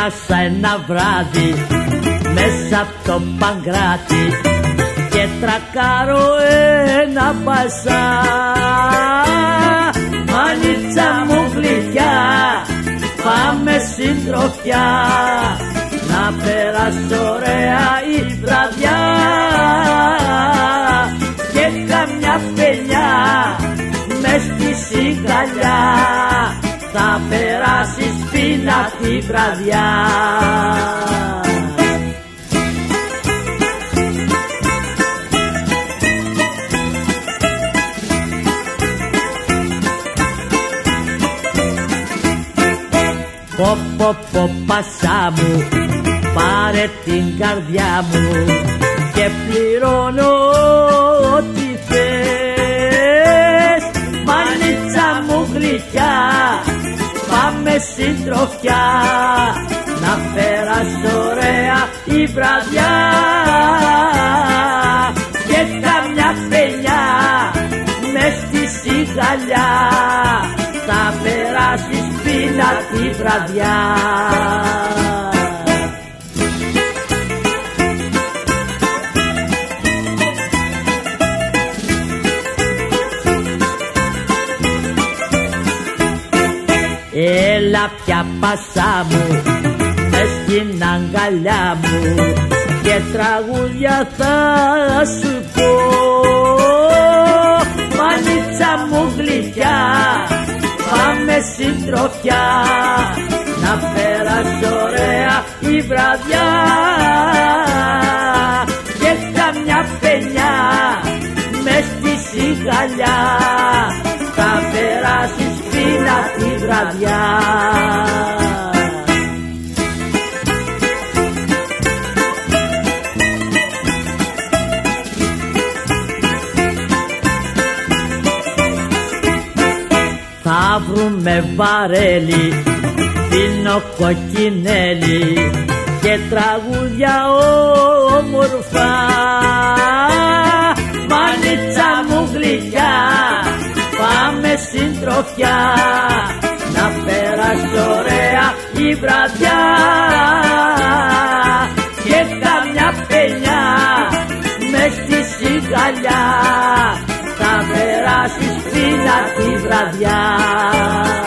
Πέρασα ένα βράδυ μέσα απ' το Παγκράτη και τρακάρω ένα μπασά. Μανίτσα μου γλυκιά, πάμε συντροφιά, να περάσω ωραία η βραδιά. Και καμιά παινιά μες στη σιγαλιά, θα περάσεις φίνα τη βραδιά. Πω πω πω πασά μου, πάρε την καρδιά μου και πληρώνω ό,τι θες. Μανίτσα μου γλυκιά, πάμε συντροφιά, να περάσω ωραία η βραδιά. Και καμιά παινιά μες στη σιγαλιά, θα περάσεις φίνα τη βραδιά. Έλα πια πασά μου μες στην αγκαλιά μου και τραγούδια θα σου πω. Μανίτσα μου γλυκιά, πάμε συντροφιά, να περάσω ωραία η βραδιά. Και καμιά παινιά μες στη σιγαλιά, θα περάσεις φίνα τη βραδιά. Θα βρούμε βαρέλι, πίνω κοκκινέλι και τραγούδια όμορφα. Μανίτσα μου γλυκιά, πάμε συντροφιά, να περάσω ωραία η βραδιά. Και καμιά παινιά μες στη σιγαλιά, θα περάσεις φίνα τη βραδιά.